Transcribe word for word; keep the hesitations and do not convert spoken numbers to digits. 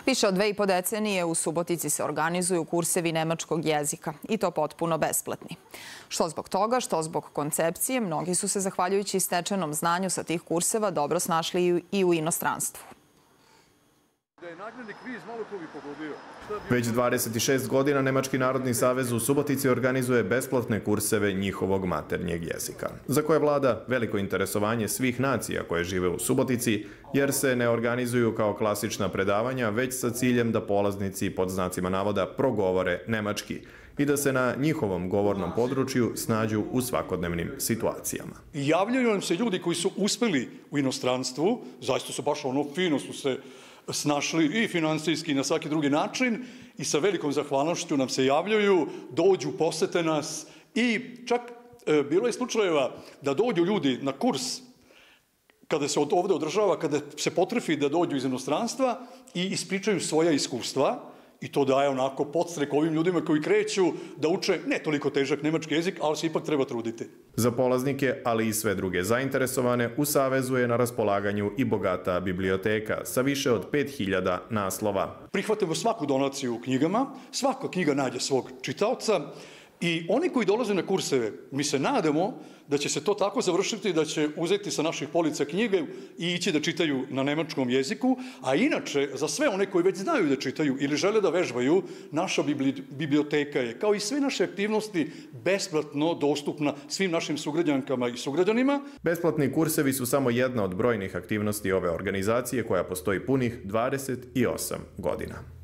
Više od dve i po decenije u Subotici se organizuju kursevi nemačkog jezika i to potpuno besplatni. Što zbog toga, što zbog koncepcije, mnogi su se, zahvaljujući stečenom znanju sa tih kurseva, dobro snašli i u inostranstvu. Već dvadeset šest godina Nemački narodni savez u Subotici organizuje besplatne kurseve njihovog maternjeg jezika, za koje vlada veliko interesovanje svih nacija koje žive u Subotici, jer se ne organizuju kao klasična predavanja, već sa ciljem da polaznici pod znacima navoda progovore nemački i da se na njihovom govornom području snađu u svakodnevnim situacijama. Javljaju nam se ljudi koji su uspeli u inostranstvu, zaista su baš ono fino su se snašli i finansijski i na svaki drugi način i sa velikom zahvalnošću nam se javljaju, dođu, posete nas i čak e, bilo je slučajeva da dođu ljudi na kurs kada se ovde održava, kada se potrefi da dođu iz inostranstva i ispričaju svoja iskustva i to daje onako podstrek ovim ljudima koji kreću da uče ne toliko težak nemački jezik, ali se ipak treba truditi. Za polaznike, ali i sve druge zainteresovane, u Savezu je na raspolaganju i bogata biblioteka sa više od pet hiljada naslova. Prihvatimo svaku donaciju u knjigama, svaka knjiga nađe svog čitaoca i oni koji dolaze na kurseve, mi se nadamo da će se to tako završiti da će uzeti sa naših polica knjige i ići da čitaju na nemačkom jeziku, a inače za sve one koji već znaju da čitaju ili žele da vežbaju, naša biblioteka je, kao i sve naše aktivnosti, besplatno dostupna svim našim sugrađankama i sugrađanima. Besplatni kursevi su samo jedna od brojnih aktivnosti ove organizacije koja postoji punih dvadeset osam godina.